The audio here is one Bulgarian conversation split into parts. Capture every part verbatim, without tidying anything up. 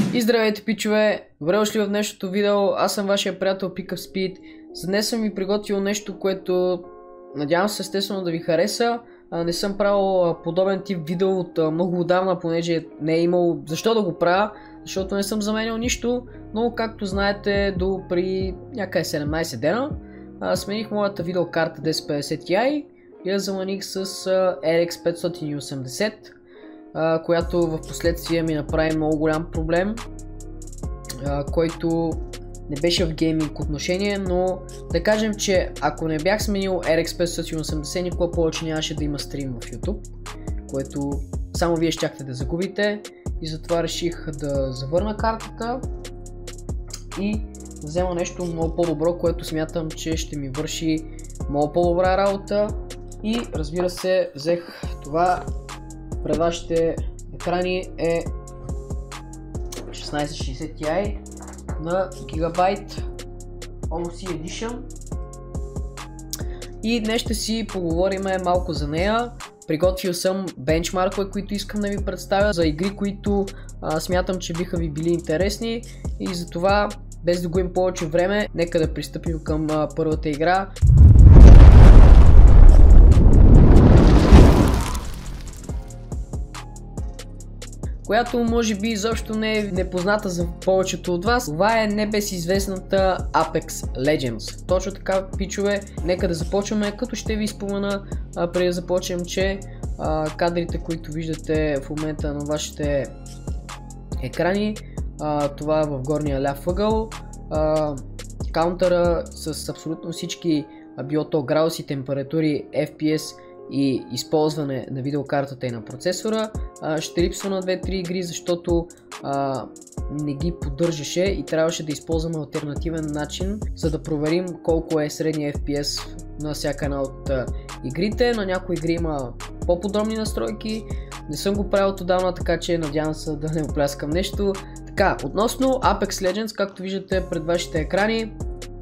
И здравейте, пичове! Добре дошли в днешното видео, аз съм вашия приятел PickUpSpeed. За днес съм ви приготвил нещо, което надявам се естествено да ви хареса. Не съм правил подобен тип видео от много отдавна, понеже не е имал защо да го правя, защото не съм заменял нищо, но както знаете до при някъде седемнайсет дена смених моята видеокарта десет петдесет Ti и я замених с Ар Екс петстотин и осемдесет. Uh, която в последствие ми направи много голям проблем, uh, който не беше в гейминг отношение, но да кажем, че ако не бях сменил Ар Екс петстотин и осемдесет, никога повече нямаше да има стрим в YouTube, което само вие щяхте да загубите, и затова реших да завърна картата и да взема нещо много по-добро, което смятам, че ще ми върши много по-добра работа. И разбира се, взех това. Пред вашите екрани е шестнайсет шейсет Ti на Gigabyte О Си Edition. И днес ще си поговорим малко за нея. Приготвил съм бенчмаркове, които искам да ви представя, за игри, които а, смятам, че биха ви били интересни. И затова, без да губим повече време, нека да пристъпим към а, първата игра. Която може би изобщо не е непозната за повечето от вас. Това е небезизвестната Apex Legends. Точно така, пичове, нека да започваме, като ще ви спомена а, преди да започнем, че а, кадрите, които виждате в момента на вашите екрани, а, това е в горния ляв ъгъл. А, каунтъра с абсолютно всички, а, било то градуси, температури, Еф Пи Ес и използване на видеокартата и на процесора, а, ще липсва на две-три игри, защото а, не ги поддържаше и трябваше да използваме алтернативен начин, за да проверим колко е средния Еф Пи Ес на всяка една от а, игрите. На някои игри има по-подробни настройки, не съм го правил отдавна, така че надявам се да не опляскам нещо. Така, относно Apex Legends, както виждате пред вашите екрани,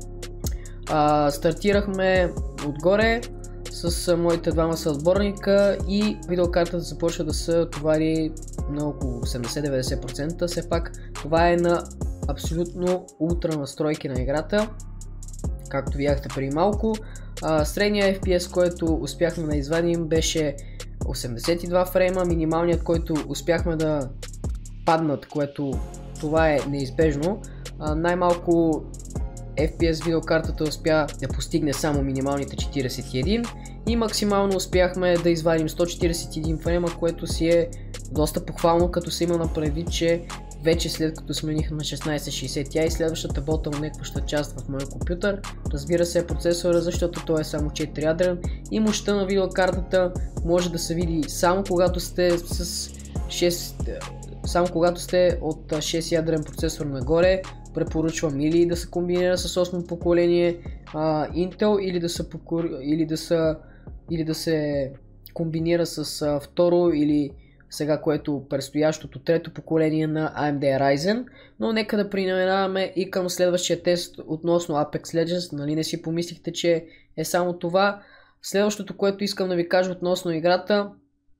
а, стартирахме отгоре с моите двама съотборника и видеокартата започва да се товари на около осемдесет до деветдесет процента. Все пак това е на абсолютно ултра настройки на играта, както видяхте преди малко. Средният Еф Пи Ес, който успяхме да извадим, беше осемдесет и два фрейма, минималният, който успяхме да паднат, което това е неизбежно. Най-малко Еф Пи Ес видеокартата успя да постигне само минималните четирийсет и един и максимално успяхме да извадим сто четирийсет и един фрейма, което си е доста похвално, като се има предвид, че вече след като сменихме на шестнайсет шейсет Ti, следващата bottleneck-ваща част в моя компютър, разбира се, е процесора, защото той е само четири ядрен и мощта на видеокартата може да се види само когато сте с шест, само когато сте от шест ядрен процесор нагоре. Препоръчвам или да се комбинира с осмо поколение а, Intel, или да, се покор... или, да се... или да се комбинира с а, второ или сега, което предстоящото трето поколение на А Ем Ди Ryzen. Но нека да преминаваме и към следващия тест относно Apex Legends. Нали не си помислихте, че е само това. Следващото, което искам да ви кажа относно играта,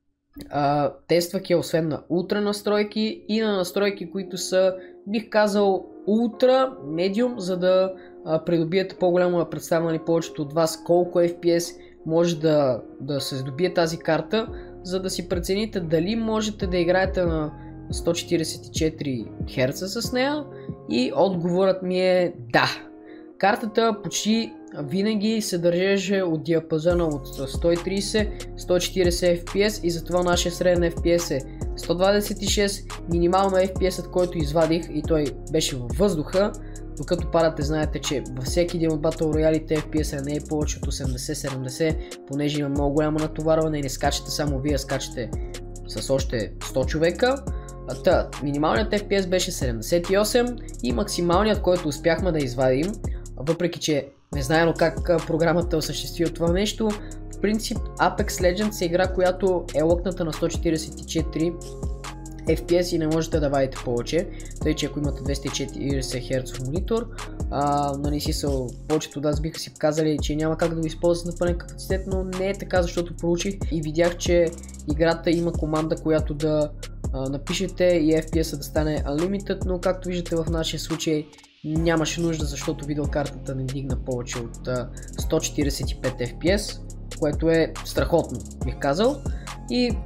а, тествах я освен на ултра настройки и на настройки, които са, бих казал, ултра, медиум, за да а, придобиете по-голямо представа на повечето от вас колко Еф Пи Ес може да, да се здобие тази карта, за да си прецените дали можете да играете на сто четирийсет и четири херца с нея, и отговорът ми е да. Картата почти винаги се държеше от диапазона от сто и трийсет до сто четирийсет Еф Пи Ес и затова нашия среден Еф Пи Ес е сто двадесет и шест, минимално Еф Пи Ес-ът, който извадих, и той беше във въздуха, докато падате, знаете, че във всеки един от Battle Royale Еф Пи Ес-а не е повече от осемдесет седемдесет, понеже има много голямо натоварване и не скачате само вие, скачате с още сто човека. Та, минималният Еф Пи Ес беше седемдесет и осем и максималният, който успяхме да извадим, въпреки че не знаем как програмата осъществи от това нещо, в принцип Apex Legends е игра, която е локната на сто четирийсет и четири Еф Пи Ес и не можете да вадите повече, тъй че ако имате двеста и четирийсет херца монитор, а, нали си са, повечето от вас биха си казали, че няма как да го използват на пълен капацитет, но не е така, защото проучих и видях, че играта има команда, която да а, напишете и Еф Пи Ес да стане Unlimited, но както виждате в нашия случай нямаше нужда, защото видеокартата не дигна повече от а, сто четиридесет и пет Еф Пи Ес, което е страхотно, бих казал. И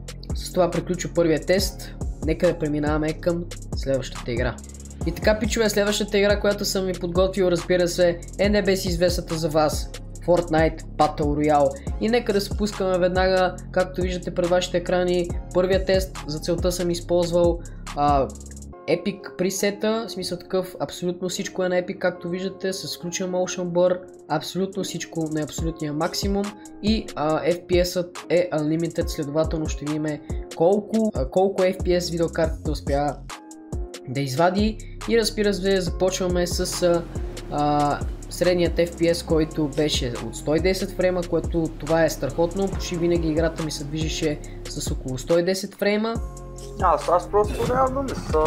с това приключва първия тест. Нека да преминаваме към следващата игра. И така, пичове, следващата игра, която съм ви подготвил, разбира се, е небезизвестната за вас Fortnite Battle Royale. И нека да се пускаме веднага, както виждате пред вашите екрани. Първия тест, за целта съм използвал а, Epic пресета, в смисъл такъв, абсолютно всичко е на Epic, както виждате, с включен Motion Blur, абсолютно всичко на абсолютния максимум и а, Еф Пи Ес-ът е Unlimited, следователно ще видим колко, а, колко Еф Пи Ес видеокартата успя да извади. И разбира се, започваме с а, а, средният Еф Пи Ес, който беше от сто и десет фрейма, което това е страхотно, почти винаги играта ми се движеше с около сто и десет фрейма. Аз, аз просто няма да мисля.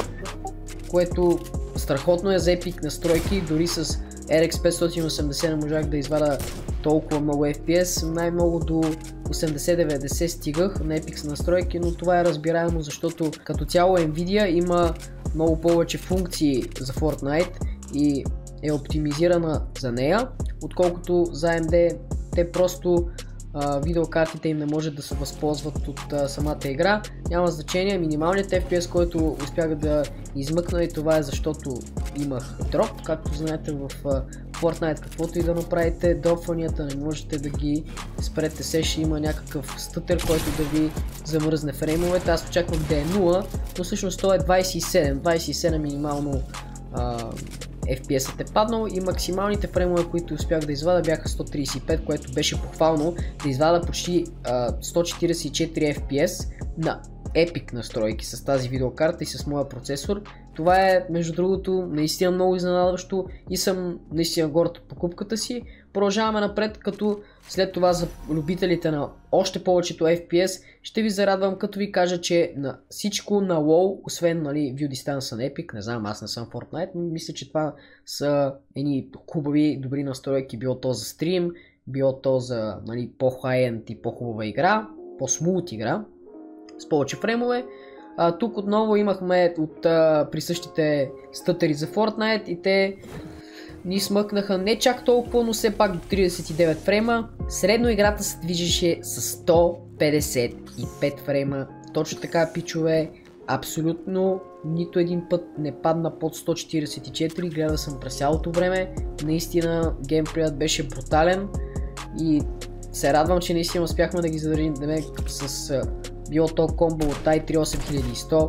Което страхотно е за Epic настройки, дори с Ар Екс петстотин и осемдесет не можах да извада толкова много Еф Пи Ес, най-много до осемдесет деветдесет стигах на Epic настройки, но това е разбираемо, защото като цяло Nvidia има много повече функции за Fortnite и е оптимизирана за нея, отколкото за А Ем Ди те просто Uh, видеокартите им не може да се възползват от uh, самата игра. Няма значение, минималният Еф Пи Ес, който успях да измъкна, и това е защото имах дроп. Както знаете, в uh, Fortnite каквото и да направите, дропванията не можете да ги спрете. Се ще има някакъв стътер, който да ви замръзне фреймовете. Аз очаквах да е нула, но всъщност то е двайсет и седем. двайсет и седем минимално uh, Еф Пи Ес-ът е паднал и максималните фреймове, които успях да извада, бяха сто трийсет и пет, което беше похвално да извада почти а, сто четирийсет и четири Еф Пи Ес на Epic настройки с тази видеокарта и с моя процесор. Това е, между другото, наистина много изненадващо и съм наистина горд от покупката си. Продължаваме напред, като след това за любителите на още повечето Еф Пи Ес ще ви зарадвам, като ви кажа, че на всичко на WoW, освен, нали, View Distance на Epic, не знам, аз не съм Fortnite, но мисля, че това са едни хубави, добри настройки, било то за стрим, било то за, нали, по-хай-енд и по-хубава игра, по-смут игра, с повече фреймове. А, тук отново имахме от а, присъщите стътери за Fortnite и те ни смъкнаха не чак толкова, но все пак до трийсет и девет фрейма. Средно играта се движеше с сто петдесет и пет фрейма. Точно така, пичове, абсолютно нито един път не падна под сто четирийсет и четири. Гледал съм през цялото време. Наистина геймплеят беше брутален и се радвам, че наистина успяхме да ги задържим с било то комбо от ай три осем хиляди и сто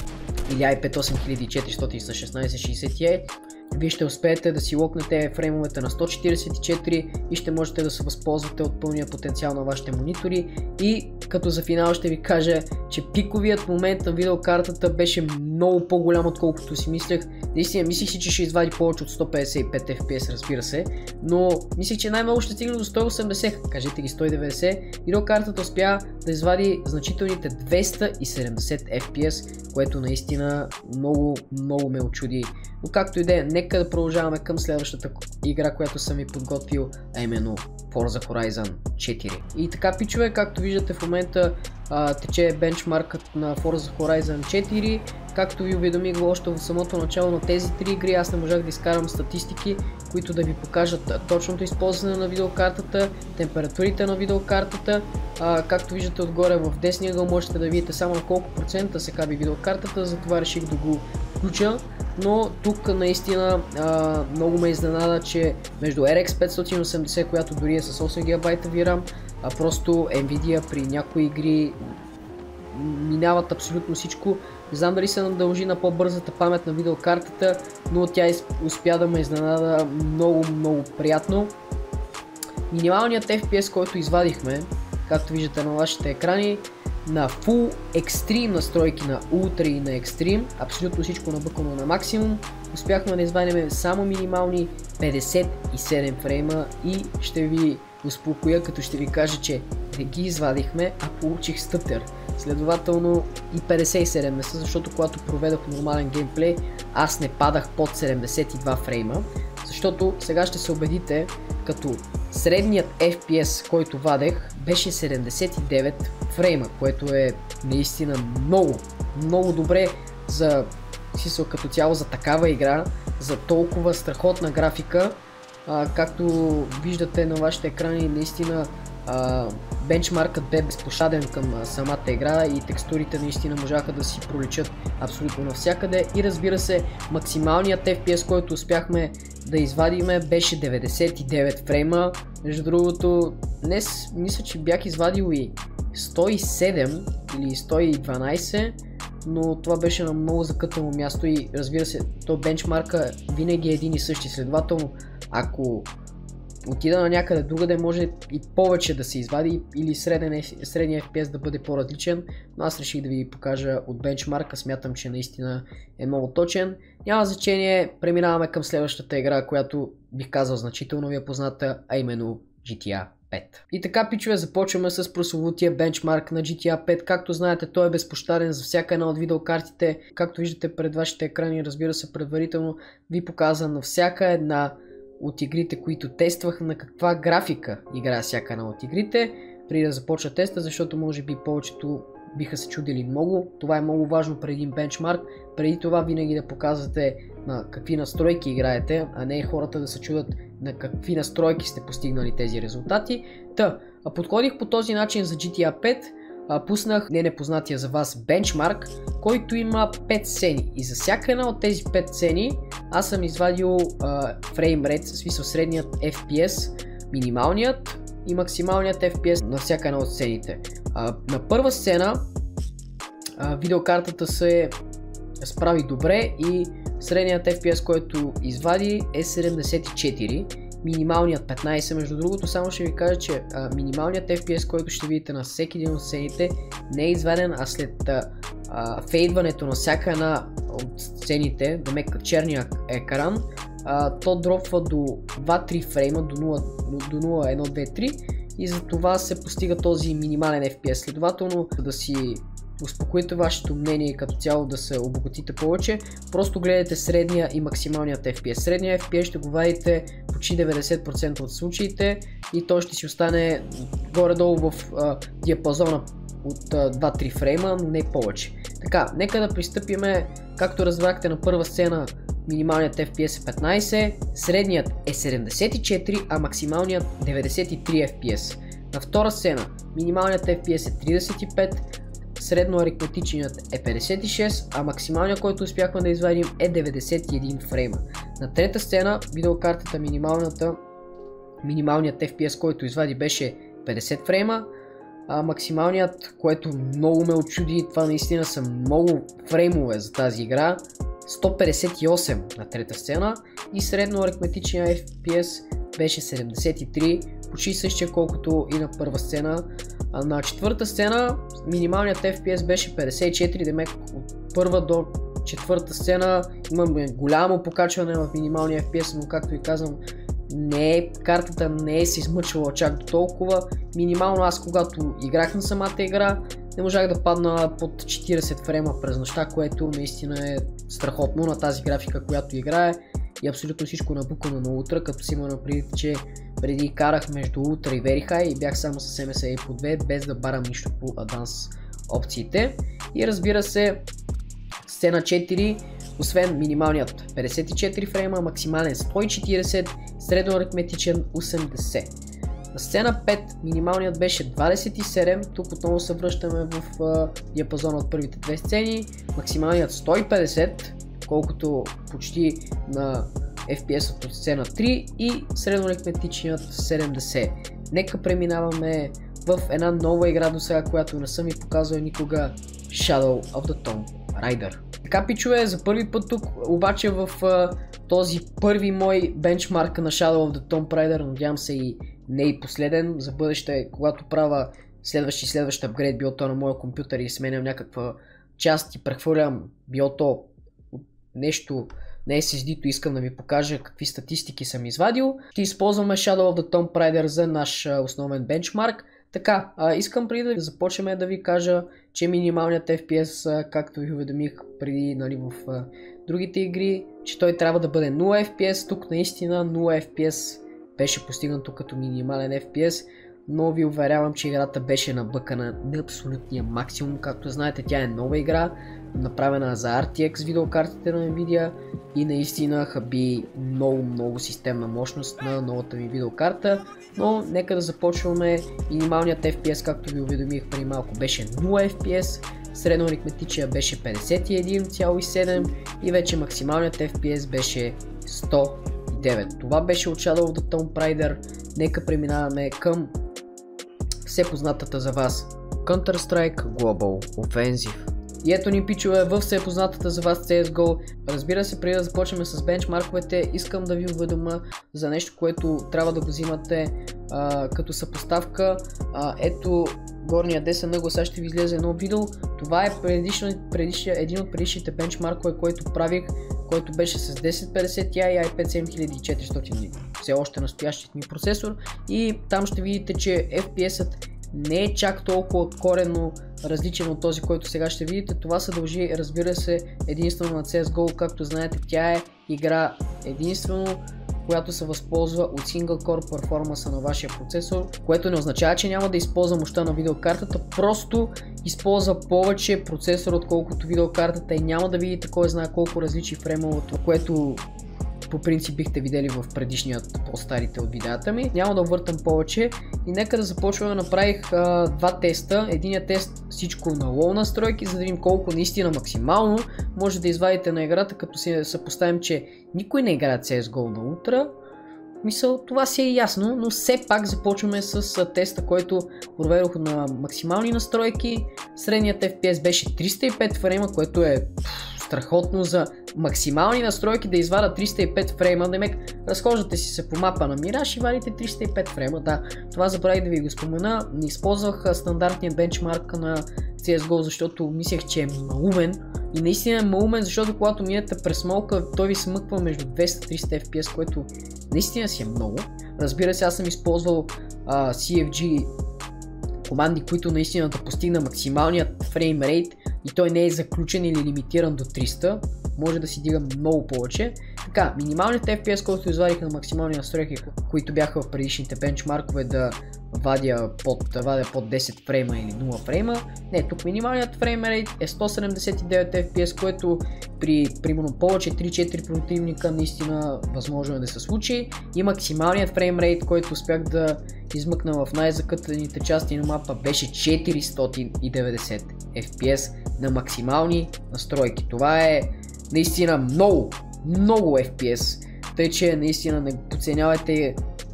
или ай пет осем хиляди и четиристотин с шестнайсет шейсет Ти. Вие ще успеете да си локнете фреймовете на сто четирийсет и четири и ще можете да се възползвате от пълния потенциал на вашите монитори. И като за финал ще ви кажа, че пиковият момент на видеокартата беше много по-голям, отколкото си мислех. Наистина мислих си, че ще извади повече от сто петдесет и пет Еф Пи Ес, разбира се, но мислих, че най-много ще стигне до сто и осемдесет, кажете ги сто и деветдесет. Видеокартата успя да извади значителните двеста и седемдесет Еф Пи Ес, което наистина много, много ме очуди. Но както и да е, нека да продължаваме към следващата игра, която съм ви подготвил, а именно Forza Horizon четири. И така, пичове, както виждате в момента а, тече бенчмаркът на Forza Horizon четири. Както ви уведомих още в самото начало на тези три игри, аз не можах да изкарам статистики, които да ви покажат точното използване на видеокартата, температурите на видеокартата. А, както виждате отгоре в десния ъгъл можете да видите само на колко процента се каби видеокартата, затова реших да го включа. Но тук наистина а, много ме изненада, че между Ар Екс петстотин и осемдесет, която дори е с осем гигабайта ви рам, а просто Nvidia при някои игри минават абсолютно всичко. Не знам дали се надължи на по-бързата памет на видеокартата, но тя успя да ме изненада много, много приятно. Минималният Еф Пи Ес, който извадихме, както виждате на вашите екрани, на Full Extreme настройки, на Ultra и на Extreme, абсолютно всичко набъкано на максимум, успяхме да извадим само минимални петдесет и седем фрейма и ще ви успокоя, като ще ви кажа, че не ги извадихме, а получих стътер. Следователно и петдесет и седем не са, защото когато проведох нормален геймплей, аз не падах под седемдесет и два фрейма, защото сега ще се убедите, като средният Еф Пи Ес, който вадех, беше седемдесет и девет фрейма, което е наистина много, много добре за смисъл като цяло за такава игра, за толкова страхотна графика. А, както виждате на вашите екрани, наистина а, бенчмаркът бе безпощаден към а, самата игра и текстурите наистина можаха да си проличат абсолютно навсякъде. И разбира се, максималният Еф Пи Ес, който успяхме да извадиме, беше деветдесет и девет фрейма. Между другото, днес мисля, че бях извадил и сто и седем или сто и дванайсет, но това беше на много закътано място и разбира се, то бенчмарка винаги е един и същи, следователно ако отида на някъде другаде, може и повече да се извади или среден, средния Еф Пи Ес да бъде по-различен, но аз реших да ви покажа от бенчмарка, смятам, че наистина е много точен. Няма значение, преминаваме към следващата игра, която бих казал значително ви е позната, а именно Джи Ти Ей пет. И така, пичове, започваме с прословутия бенчмарк на Джи Ти Ей пет. Както знаете, той е безпощаден за всяка една от видеокартите. Както виждате пред вашите екрани, разбира се, предварително ви показвам на всяка една от игрите, които тествах, на каква графика играе всяка една от игрите, преди да започна теста, защото може би повечето биха се чудили много. Това е много важно преди един бенчмарк. Преди това винаги да показвате на какви настройки играете, а не хората да се чудят на какви настройки сте постигнали тези резултати. Та, подходих по този начин за Джи Ти Ей пет, пуснах не непознатия за вас бенчмарк, който има пет сцени и за всяка една от тези пет сцени аз съм извадил фреймрейт, в смисъл средният Еф Пи Ес, минималният и максималният Еф Пи Ес на всяка една от сцените. А, на първа сцена а, видеокартата се справи добре и средният Еф Пи Ес, който извади, е седемдесет и четири, минималният петнайсет. Между другото, само ще ви кажа, че а, минималният Еф Пи Ес, който ще видите на всеки един от сцените, не е изваден, а след а, а, фейдването на всяка една от сцените, да мека черния екран, а, то дропва до два-три фрейма, до нула, до нула едно две три и за това се постига този минимален Еф Пи Ес. Следователно, да си успокоите вашето мнение и като цяло да се обогатите повече, просто гледайте средния и максималният Еф Пи Ес. Средния Еф Пи Ес ще го вадите почти деветдесет процента от случаите и той ще си остане горе-долу в а, диапазона от а, два-три фрейма, но не повече. Така, нека да пристъпиме. Както разбрахте, на първа сцена минималният Еф Пи Ес е петнайсет, средният е седемдесет и четири, а максималният деветдесет и три Еф Пи Ес. На втора сцена минималният Еф Пи Ес е трийсет и пет, средно аритметичният е петдесет и шест, а максималният, който успяхме да извадим, е деветдесет и един фрейма. На трета сцена видеокартата минималната, минималният Еф Пи Ес, който извади, беше петдесет фрейма, а максималният, което много ме очуди, това наистина са много фреймове за тази игра, сто петдесет и осем на трета сцена и средно аритметичният Еф Пи Ес беше седемдесет и три, почти същия колкото и на първа сцена. А на четвърта сцена минималният Еф Пи Ес беше петдесет и четири, демек от първа до четвърта сцена имаме голямо покачване в минималния Еф Пи Ес, но както ви казвам, не е, картата не е се измъчвала чак до толкова. Минимално аз, когато играх на самата игра, не можах да падна под четирийсет фрейма през нощта, което наистина е страхотно на тази графика, която играе, и абсолютно всичко набукано на ултра, като си има предвид, че преди карах между ултра и very high и бях само с Ем Ес Ей по две, без да барам нищо по адванс опциите. И разбира се, сцена четири, освен минималният петдесет и четири фрейма, максимален сто и четирийсет, средно аритметичен осемдесет. На сцена пет минималният беше двадесет и седем, тук отново се връщаме в а, диапазона от първите две сцени, максималният сто и петдесет, колкото почти на Еф Пи Ес от сцена три, и средно аритметичният седемдесет. Нека преминаваме в една нова игра до сега, която не съм ви показвал никога, Shadow of the Tomb Raider. Така, пичове, за първи път тук, обаче в а, този първи мой бенчмарк на Shadow of the Tomb Raider, надявам се и не и последен, за бъдеще, когато правя следващ и следващ апгрейд, било то на моя компютър и сменям някаква част и прехвърлям, било то нещо на Ес Ес Ди-то, искам да ви покажа какви статистики съм извадил. Ще използваме Shadow of the Tomb Raider за наш а, основен бенчмарк. Така, а, искам преди да започнем да ви кажа, че минималният Еф Пи Ес, а, както ви уведомих преди, нали, в а, другите игри, че той трябва да бъде нула Еф Пи Ес. Тук наистина нула Еф Пи Ес беше постигнато като минимален Еф Пи Ес, но ви уверявам, че играта беше набъкана на абсолютния максимум. Както знаете, тя е нова игра, направена за Ар Ти Екс видеокартите на Nvidia и наистина хаби много много системна мощност на новата ми видеокарта. Но нека да започваме. Минималният Еф Пи Ес, както ви уведомих преди малко, беше нула Еф Пи Ес, средно аритметичия беше петдесет и един цяло и седем и вече максималният Еф Пи Ес беше сто и девет. Това беше от Shadow of the Tomb Raider. Нека преминаваме към все познатата за вас Counter-Strike Global Offensive. И ето ни, пичове, в все познатата за вас Си Ес Го. Разбира се, преди да започнем с бенчмарковете, искам да ви уведома за нещо, което трябва да го взимате а, като съпоставка. А, ето горния десен ъгъл, сега ще ви излезе едно видео. Това е предишно, предишно, един от предишните бенчмаркове, който правих, който беше с десет петдесет Ти Ай и Ай пет седем хиляди и четиристотин, все още настоящият ми процесор, и там ще видите, че Еф Пи Ес-ът не е чак толкова коренно различен от този, който сега ще видите. Това се дължи, разбира се, единствено на Си Ес Го. Както знаете, тя е игра единствено, която се възползва от Single Core перформанса на вашия процесор, което не означава, че няма да използва мощта на видеокартата, просто използва повече процесор отколкото видеокартата и няма да видите кой знае колко различни фреймовото, което по принцип бихте видели в предишният по-старите от видеята ми. Няма да обвъртам повече и нека да започваме. Направих а, два теста. Единият тест всичко на лоу настройки, за да видим колко наистина максимално може да извадите на играта, като си съпоставим, че никой не играе Си Ес Го на ултра. Мисъл, това си е ясно, но все пак започваме с теста, който проведох на максимални настройки. Средният Еф Пи Ес беше триста и пет фрейма, което е страхотно за максимални настройки да извадят триста и пет фрейма. Демек, разхождате си се по мапа на Mirage и вадите триста и пет фрейма. Да, това забравих да ви го спомена. Не използвах стандартния бенчмарк на Си Ес Го, защото мислех, че е малумен. И наистина е малумен, защото когато минете през смолка, той ви смъква между двеста и триста Еф Пи Ес, което наистина си е много. Разбира се, аз съм използвал а, Си Еф Джи команди, които наистина да постигна максималният фреймрейт и той не е заключен или лимитиран до триста. Може да си дига много повече. Така, минималният Еф Пи Ес, който извадих на максимални настройки, които бяха в предишните бенчмаркове, да вадя под, вадя под десет фрейма или нула фрейма. Не, тук минималният фреймрейт е сто седемдесет и девет Еф Пи Ес, което при примерно повече три-четири противника наистина възможно е да се случи. И максималният фреймрейт, който успях да измъкна в най-закътаните части на мапа, беше четиристотин и деветдесет Еф Пи Ес на максимални настройки. Това е наистина много, много Еф Пи Ес, тъй че наистина не подценявайте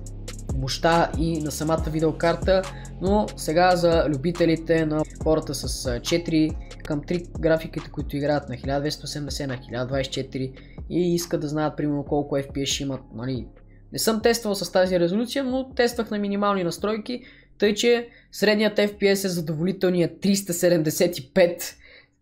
мощта и на самата видеокарта. Но сега за любителите на хората с четири към три графиките, които играят на хиляда двеста и осемдесет на хиляда двадесет и четири и искат да знаят примерно колко Еф Пи Ес имат, нали, не съм тествал с тази резолюция, но тествах на минимални настройки, тъй че средният Еф Пи Ес е задоволителният триста седемдесет и пет.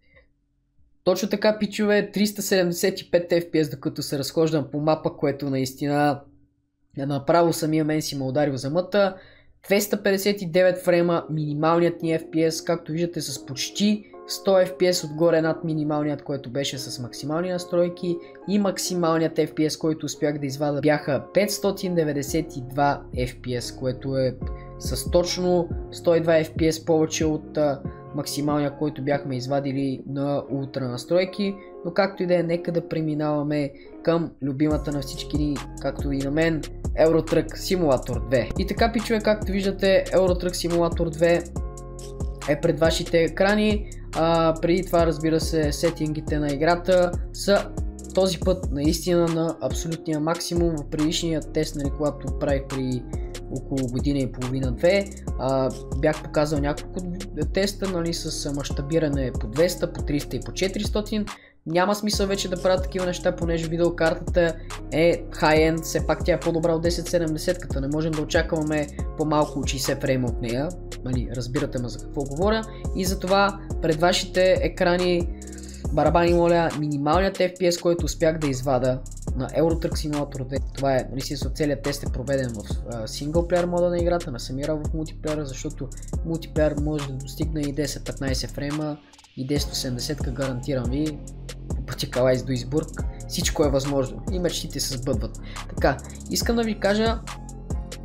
Точно така, пичове, триста седемдесет и пет Еф Пи Ес, докато се разхождам по мапа, което наистина направо самия мен си ме ударил за мъта. двеста петдесет и девет фрейма минималният ни Еф Пи Ес, както виждате, с почти сто Еф Пи Ес отгоре над минималният, който беше с максимални настройки, и максималният Еф Пи Ес, който успях да извада, бяха петстотин деветдесет и два Еф Пи Ес, което е с точно сто и два Еф Пи Ес повече от а, максималния, който бяхме извадили на ултра настройки. Но както и да е, нека да преминаваме към любимата на всички ни, както и на мен, Euro Truck Simulator две. И така, пичове, както виждате, Euro Truck Simulator две е пред вашите екрани. А, преди това, разбира се, сетингите на играта са този път наистина на абсолютния максимум. В предишния тест, нали, когато правих при около година и половина-две, бях показал няколко теста, нали, с мащабиране по двеста, по триста и по четиристотин. Няма смисъл вече да правя такива неща, понеже видеокартата е high-end, все пак тя е по-добра от десет седемдесет, като не можем да очакваме по-малко от шейсет фрейма от нея. Нали, разбирате ме за какво говоря. И затова пред вашите екрани, барабани, моля, минималният Еф Пи Ес, който успях да извада на Euro Truck Simulator две. Това е, нали, целият тест е проведен в синглплеер мода на играта, не съм играл в мултиплеера, защото мултиплеер може да достигне и десет-петнадесет фрейма и десет осемдесет, гарантирам ви, по пътя Калайс до Избург, всичко е възможно и мечтите се сбъдват. Така, искам да ви кажа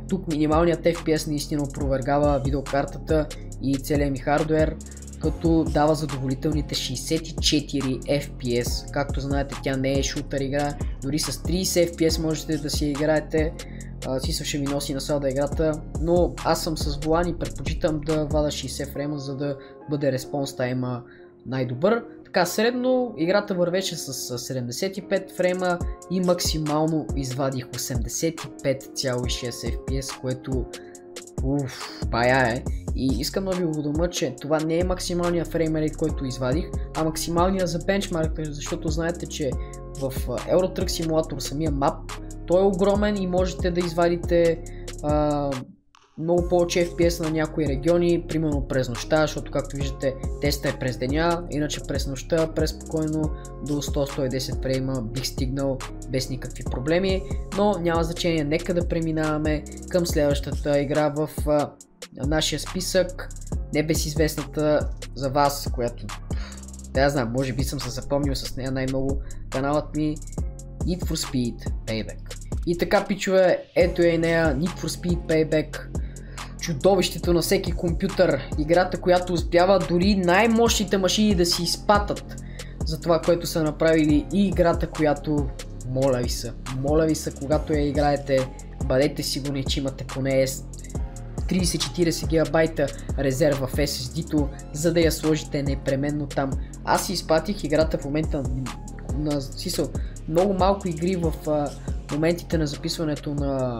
Тук минималният Еф Пи Ес наистина опровергава видеокартата и целият ми хардуер, като дава задоволителните шейсет и четири Еф Пи Ес. Както знаете, тя не е шутър игра, дори с трийсет Еф Пи Ес можете да си играете. Смисъл ще ви носи насада играта, но аз съм с волан и предпочитам да вада шейсет фрейма, за да бъде респонс тайма най-добър. Така средно играта вървеше с седемдесет и пет фрейма и максимално извадих осемдесет и пет цяло и шест Еф Пи Ес, което уф, бая е. И искам да ви уведомя, че това не е максималният фреймрейт, който извадих, а максималният за бенчмарк, защото знаете, че в Euro Truck Simulator самия мап той е огромен и можете да извадите а, много повече Еф Пи Ес на някои региони, примерно през нощта, защото както виждате теста е през деня, иначе през нощта преспокойно до сто до сто и десет фрейма бих стигнал без никакви проблеми, но няма значение, нека да преминаваме към следващата игра в а, нашия списък, небезизвестната за вас, която да я знам, може би съм се запомнил с нея най-много, каналът ми Need for Speed Payback. И така, пичове, ето е нея, Need for Speed Payback, чудовището на всеки компютър, играта, която успява дори най-мощните машини да си изпатат за това, което са направили, и играта, която, моля ви се, моля ви се, когато я играете, бъдете сигурни, че имате поне трийсет до четирийсет гигабайта резерв в Ес Ес Ди-то, за да я сложите непременно там. Аз си изпатих играта в момента на смисъл, много малко игри в а, моментите на записването на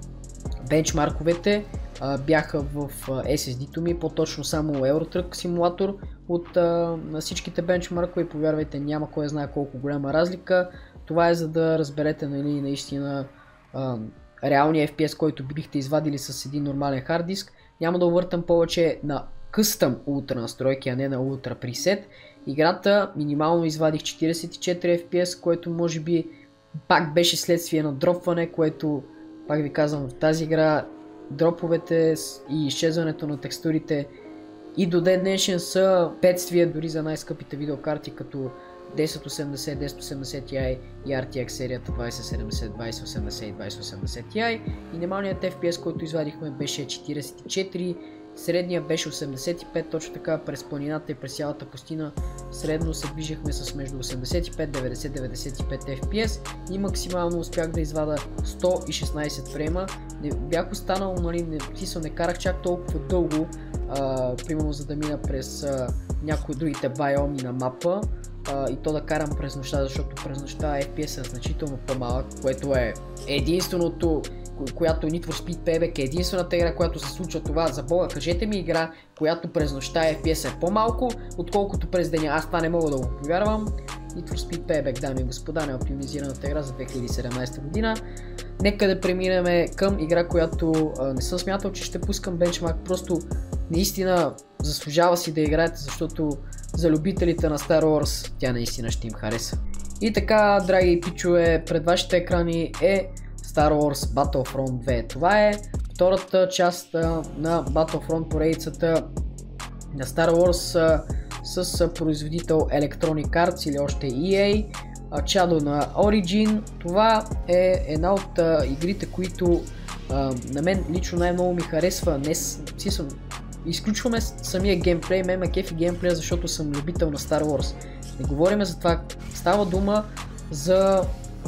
бенчмарковете а, бяха в а, Ес Ес Ди-то ми, по-точно само Euro Truck Simulator от а, на всичките бенчмаркове, повярвайте, няма кой знае колко голяма разлика. Това е за да разберете, нали, наистина а, реалния Еф Пи Ес, който бихте извадили с един нормален хард диск. Няма да увъртам повече на къстъм ултра настройки, а не на ултра пресет. Играта минимално извадих четирийсет и четири Еф Пи Ес, което може би пак беше следствие на дропване, което, пак ви казвам, в тази игра дроповете и изчезването на текстурите и до ден днешен са бедствия дори за най-скъпите видеокарти, като десет осемдесет, десет осемдесет Ti и Ар Ти Екс серията двайсет седемдесет, двайсет осемдесет и двайсет осемдесет Ti. Минималният Еф Пи Ес, който извадихме, беше четирийсет и четири, средния беше осемдесет и пет, точно така през планината и през цялата пустина средно се движихме с между осемдесет и пет, деветдесет, деветдесет и пет Еф Пи Ес и максимално успях да извада сто и шестнайсет фрейма. Не бях останал, нали, не, не карах чак толкова дълго, а, примерно за да мина през а, някои от другите байоми на мапа. Uh, и то да карам през нощта, защото през нощта Еф Пи Ес е значително по-малък, което е единственото, която Need for Speed Payback е единствената игра, която се случва това. За бога, кажете ми игра, която през нощта Еф Пи Ес е по-малко, отколкото през деня. Аз това не мога да го повярвам. Need for Speed Payback, дами и господа, не е оптимизираната игра за две хиляди и седемнайсета година. Нека да преминем към игра, която uh, не съм смятал, че ще пускам бенчмарк, просто наистина заслужава си да играете, защото за любителите на Star Wars тя наистина ще им хареса. И така, драги пичове, пред вашите екрани е Star Wars Battlefront две. Това е втората част на Battlefront поредицата на Star Wars с производител Electronic Arts или още И Ей, чадо на Origin. Това е една от игрите, които на мен лично най-много ми харесва. Не си съм изключваме самия геймплей, ме ме кефи геймплея, защото съм любител на Star Wars. Не говорим за това, става дума за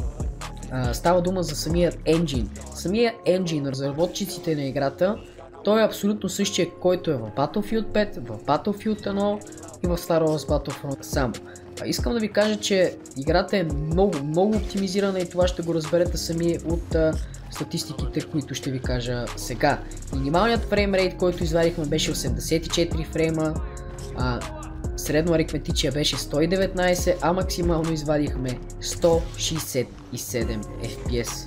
а, става дума за самия енджин. Самия енджин, разработчиците на играта, той е абсолютно същия, който е в Battlefield пет, в Battlefield едно и в Star Wars Battlefront само. А, искам да ви кажа, че играта е много, много оптимизирана и това ще го разберете сами от а, статистиките, които ще ви кажа сега. Минималният фреймрейт, който извадихме, беше осемдесет и четири фрейма, а, средно аритметичия беше сто и деветнайсет, а максимално извадихме сто шейсет и седем Еф Пи Ес.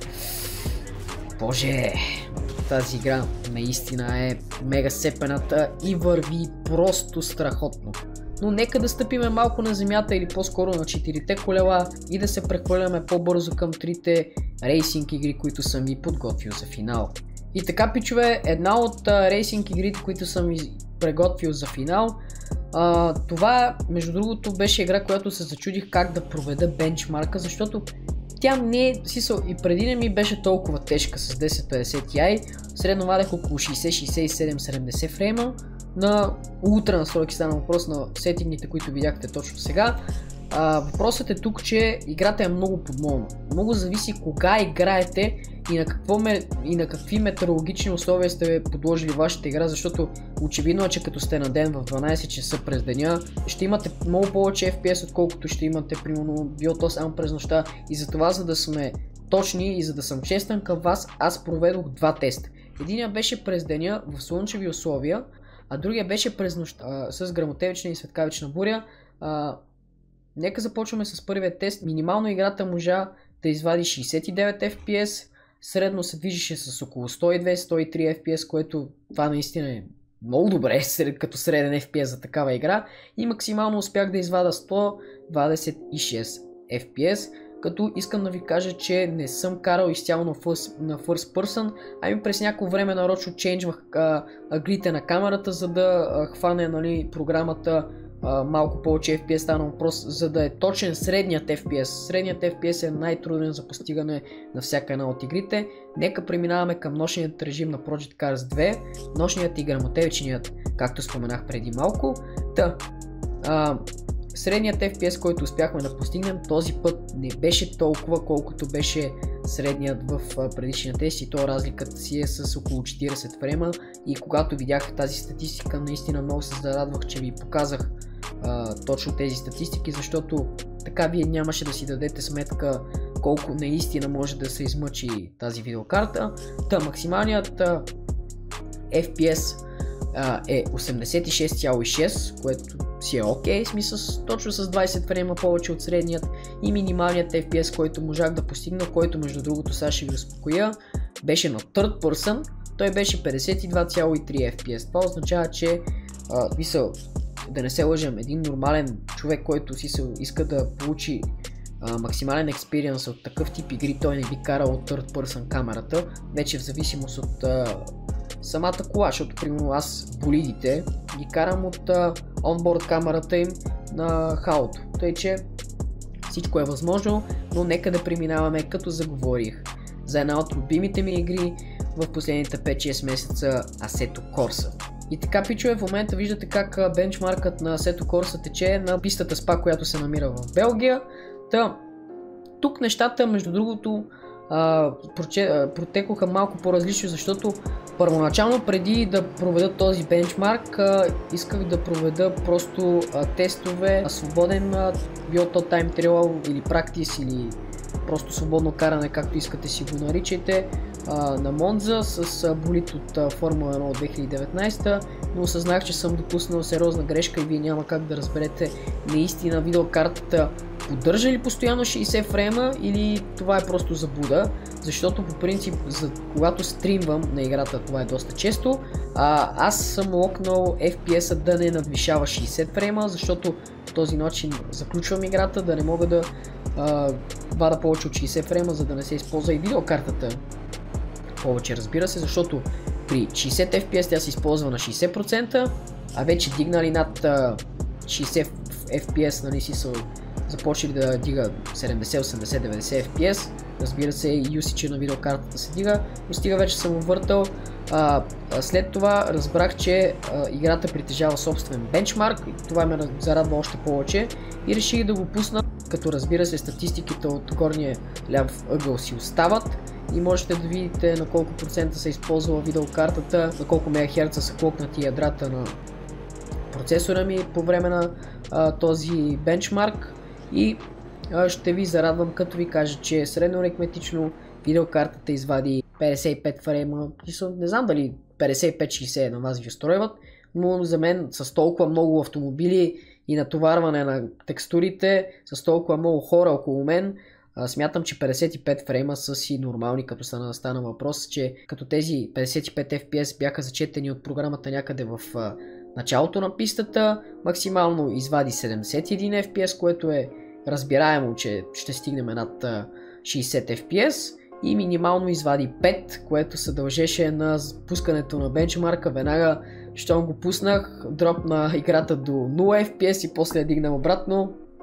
Боже, тази игра наистина е мега сепената и върви просто страхотно. Но нека да стъпиме малко на земята или по-скоро на четирите колела и да се прехвърляме по-бързо към трите рейсинг игри, които съм ви подготвил за финал. И така, пичове, една от рейсинг игрите, които съм ви приготвил за финал, а, това между другото беше игра, която се зачудих как да проведа бенчмарка, защото тя не е, смисъл, и преди не ми беше толкова тежка с десет петдесет Ti, средно вадех около шейсет, шейсет и седем, седемдесет фрейма. На ултра настройки стана въпрос на сетингите, които видяхте точно сега. А, въпросът е тук, че играта е много подмолна. Много зависи кога играете и на, какво ме, и на какви метеорологични условия сте подложили вашата игра, защото очевидно е, че като сте на ден в дванайсет часа през деня, ще имате много повече Еф Пи Ес, отколкото ще имате примерно било то само през нощта. И затова, за да сме точни и за да съм честен към вас, аз проведох два теста. Единия беше през деня в слънчеви условия, а другия беше през нощта а, с гръмотевична и светкавична буря. А, нека започваме с първия тест. Минимално играта можа да извади шейсет и девет Еф Пи Ес, средно се движеше с около сто и две до сто и три Еф Пи Ес, което това наистина е много добре като среден Еф Пи Ес за такава игра, и максимално успях да извада сто двадесет и шест Еф Пи Ес, като искам да ви кажа, че не съм карал изцяло на first, на first person, ами през някакво време нарочно ченджвах аглите на камерата, за да а, хване, нали, програмата а, малко повече Еф Пи Ес. Стана въпрос, за да е точен средният Еф Пи Ес. Средният Еф Пи Ес е най-труден за постигане на всяка една от игрите. Нека преминаваме към нощният режим на Project Cars две, нощният и гръмотевичният, както споменах преди малко. Та, а, средният Еф Пи Ес, който успяхме да постигнем този път, не беше толкова, колкото беше средният в предишния тест, и то разликата си е с около четирийсет фрейма. И когато видях тази статистика, наистина много се зарадвах, че ви показах а, точно тези статистики, защото така вие нямаше да си дадете сметка колко наистина може да се измъчи тази видеокарта. Та, максималният а, Еф Пи Ес а, е осемдесет и шест цяло и шест, което си е окей, okay, смисъл точно с двайсет фрейма повече от средният, и минималният Еф Пи Ес, който можах да постигна, който между другото сега ще ви успокоя, беше на third person, той беше петдесет и два цяло и три Еф Пи Ес. Това означава, че а, мисъл, да не се лъжем, един нормален човек, който си се иска да получи а, максимален експириенс от такъв тип игри, той не би карал от third person камерата, вече в зависимост от а, самата кола, защото примерно аз болидите ги карам от онборд камерата им на хаото. Тъй, че всичко е възможно, но нека да преминаваме, като заговорих, за една от любимите ми игри в последните пет-шест месеца, Assetto Corsa. И така, пичове, в момента виждате как бенчмаркът на Assetto Corsa тече на пистата Спа, която се намира в Белгия. Та, тук нещата, между другото, Uh, протекоха малко по-различно, защото първоначално, преди да проведа този бенчмарк, uh, исках да проведа просто uh, тестове, uh, свободен, uh, било то тайм триал или практис, или просто свободно каране, както искате си го наричайте, uh, на Монза с uh, болид от uh, Формула едно от две хиляди и деветнайсета, но осъзнах, че съм допуснал сериозна грешка и вие няма как да разберете наистина видеокартата поддържа ли постоянно шейсет фрейма или това е просто заблуда, защото по принцип, за, когато стримвам на играта, това е доста често, а, аз съм локнал Еф Пи Ес-а да не надвишава шейсет фрейма, защото по този начин заключвам играта, да не мога да а, вада повече от шейсет фрейма, за да не се използва и видеокартата повече, разбира се, защото при шейсет Еф Пи Ес тя се използва на шейсет процента, а вече дигнали над а, шейсет Еф Пи Ес, нали си са започнали да дига седемдесет, осемдесет, деветдесет Еф Пи Ес, разбира се и юсича на видеокартата се дига, но стига вече съм въртал. А, а след това разбрах, че а, играта притежава собствен бенчмарк, и това ме зарадва още повече и реших да го пусна, като разбира се статистиките от горния ляв ъгъл си остават и можете да видите на колко процента се използва видеокартата, на колко мегахерца са клокнати ядрата на процесора ми по време на а, този бенчмарк. И а, ще ви зарадвам, като ви кажа, че средно аритметично видеокартата извади петдесет и пет фрейма. Не знам дали петдесет и пет шейсет на вас ви устройват, но за мен с толкова много автомобили и натоварване на текстурите, с толкова много хора около мен, а, смятам, че петдесет и пет фрейма са си нормални, като стана, стана въпрос, че като тези петдесет и пет Еф Пи Ес бяха зачетени от програмата някъде в а, началото на пистата, максимално извади седемдесет и един Еф Пи Ес, което е разбираемо, че ще стигнем над шейсет Еф Пи Ес, и минимално извади пет, което се дължеше на пускането на бенчмарка. Веднага, щом го пуснах, дропна играта до нула Еф Пи Ес и после я дигнам обратно.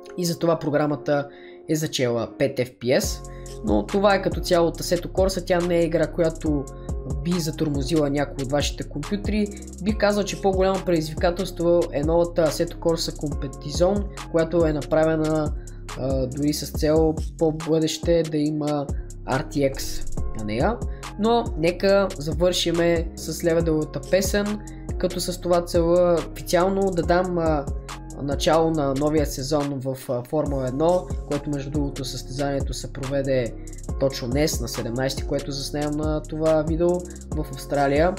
и затова програмата е зачела пет еф пи ес, но това е като цяло от Assetto Corsa. Тя не е игра, която би затормозила някой от вашите компютри. Бих казал, че по-голямо предизвикателство е новата Assetto Corsa Competizione, която е направена а, дори с цел по-бъдеще да има ар ти екс на нея. Но нека завършиме с левеловата песен, като с това цела официално да дам а, начало на новия сезон в а, Формула едно, което между другото състезанието се проведе точно днес на седемнайсети, което заснемам на това видео в Австралия,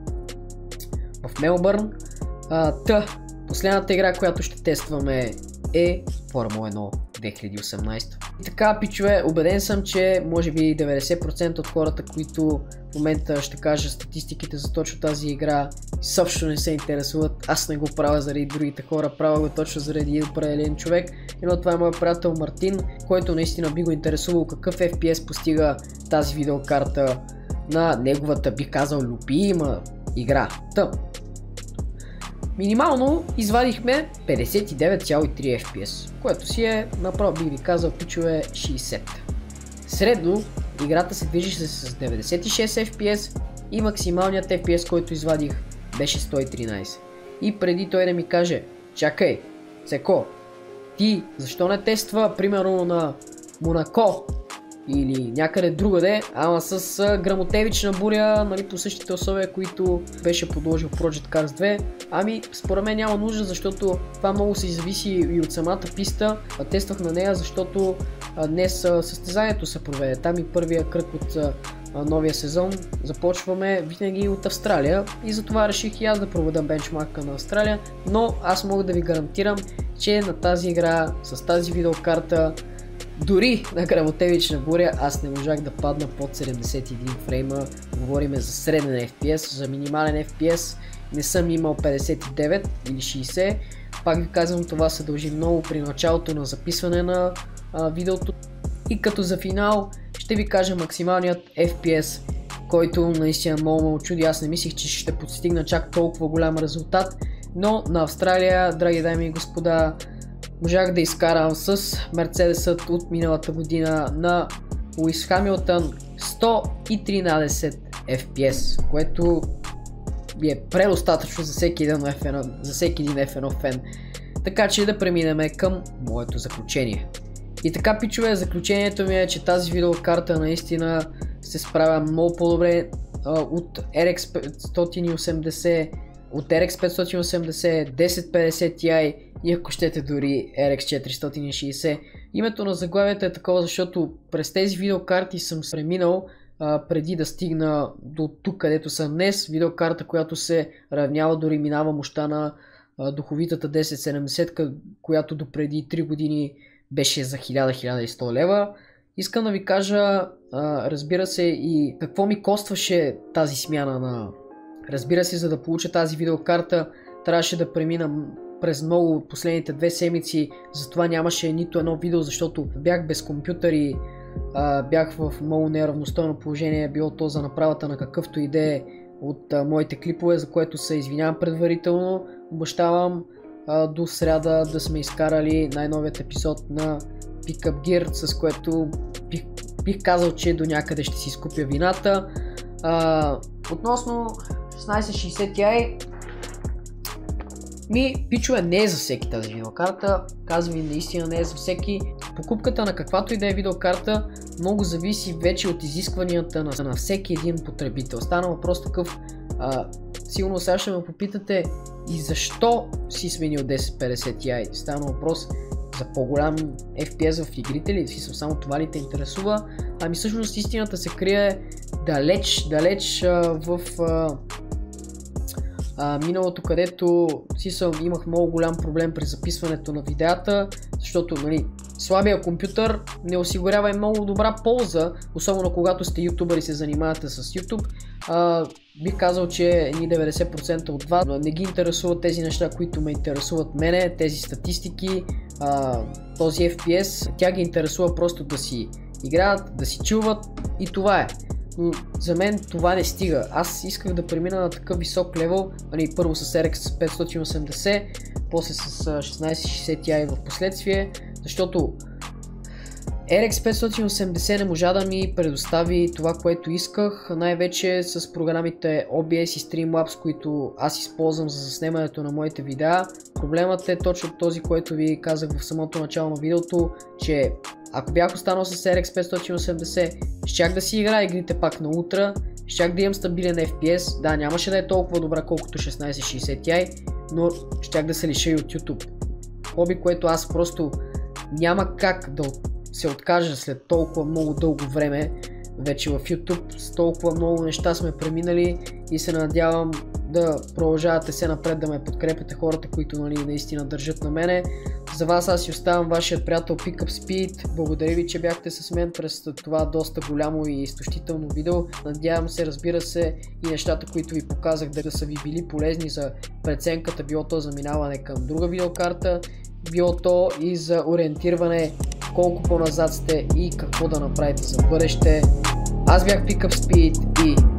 в Мелбърн. А, та, последната игра, която ще тестваме е Формула едно две хиляди и осемнайсета. И така, пичове, убеден съм, че може би деветдесет процента от хората, които в момента ще кажа статистиките за точно тази игра, също не се интересуват. Аз не го правя заради другите хора, правя го точно заради един определен човек. Но това е моят приятел Мартин, който наистина би го интересувал какъв еф пи ес постига тази видеокарта на неговата, би казал, любима игра. Та, минимално извадихме петдесет и девет цяло и три еф пи ес, което си е, направо бих ви казал, пичове, шейсет. Средно играта се движи с деветдесет и шест еф пи ес и максималният еф пи ес, който извадих, беше сто и тринайсет. И преди той да ми каже: чакай, Цеко, ти защо не тества примерно на Монако или някъде другаде, ама с а, грамотевична буря, нали, по същите условия, които беше подложил Project Cars две. Ами, според мен няма нужда, защото това много се зависи и от самата писта. А, тествах на нея, защото а, днес а, състезанието се проведе. Там и първия кръг от а, а, новия сезон започваме винаги от Австралия и затова реших и аз да проведа бенчмарка на Австралия, но аз мога да ви гарантирам, че на тази игра, с тази видеокарта, дори на грамотевична буря, аз не можах да падна под седемдесет и един фрейма. Говориме за среден еф пи ес, за минимален еф пи ес не съм имал петдесет и девет или шейсет. Пак ви казвам, това се дължи много при началото на записване на а, видеото. И като за финал ще ви кажа максималният еф пи ес, който наистина много ме очуди. Аз не мислих, че ще постигна чак толкова голям резултат, но на Австралия, драги дами и господа, можах да изкарам с Мерцедесът от миналата година на Луис Хамилтън сто и тринайсет еф пи ес, което би е предостатъчно за всеки един еф едно, за всеки един еф едно фен. Така че да преминем към моето заключение. И така, пичове, заключението ми е, че тази видеокарта наистина се справя много по-добре от ар екс петстотин и осемдесет, от ар екс петстотин и осемдесет, десет петдесет Ti и ако щете дори ар екс четиристотин и шейсет. Името на заглавието е такова, защото през тези видеокарти съм преминал а, преди да стигна до тук, където съм днес. Видеокарта, която се равнява, дори минава мощта на а, духовитата десет седемдесет, която допреди три години беше за хиляда до хиляда и сто лева. Искам да ви кажа, а, разбира се, и какво ми костваше тази смяна на... Разбира се, за да получа тази видеокарта, трябваше да премина през много последните две седмици, затова нямаше нито едно видео, защото бях без компютър и а, бях в много неравностойно положение, било то за направата на какъвто идея от а, моите клипове, за което се извинявам предварително. Обещавам а, до сряда да сме изкарали най-новият епизод на Pick Up Gear, с което бих, бих казал, че до някъде ще си изкупя вината. А, относно шестнайсет шейсет Ti, ми, пичове, не е за всеки тази видеокарта, казвам ви, наистина не е за всеки. Покупката на каквато и да е видеокарта много зависи вече от изискванията на, на всеки един потребител. Стана въпрос такъв, а, сигурно сега ще ме попитате и защо си сменил десет петдесет Ti. Стана въпрос за по-голям еф пи ес в игрите ли, си само това ли те интересува? Ами всъщност истината се крие далеч, далеч а, в... А, Uh, миналото, където си съм, имах много голям проблем при записването на видеята, защото, нали, слабия компютър не осигурява и много добра полза, особено когато сте ютубър и се занимавате с YouTube. Uh, бих казал, че едни деветдесет процента от вас не ги интересуват тези неща, които ме интересуват мене, тези статистики, uh, този еф пи ес. Тя ги интересува просто да си играят, да си чилват и това е. Но за мен това не стига. Аз исках да премина на такъв висок левел, нали, първо с ар екс петстотин и осемдесет, после с шестнайсет шейсет Ti в последствие, защото Ар Екс петстотин и осемдесет не можа да ми предостави това, което исках, най-вече с програмите О Би Ес и Streamlabs, които аз използвам за заснемането на моите видеа. Проблемът е точно този, който ви казах в самото начало на видеото, че ако бях останал с Ар Екс петстотин и осемдесет, щях да си играя игрите пак на ултра, щях да имам стабилен Еф Пи Ес, да, нямаше да е толкова добра колкото шестнайсет шейсет Ти, но щях да се лиша и от YouTube. Хоби, което аз просто няма как да се откажа след толкова много дълго време вече в YouTube. С толкова много неща сме преминали и се надявам да продължавате се напред, да ме подкрепяте, хората, които, нали, наистина държат на мене. За вас аз си оставам вашият приятел PickUpSpeed. Благодаря ви, че бяхте с мен през това доста голямо и изтощително видео. Надявам се, разбира се, и нещата, които ви показах, да са ви били полезни за преценката, било то за минаване към друга видеокарта, било то и за ориентиране колко по-назад сте и какво да направите за бъдеще. Аз бях PickUpSpeed и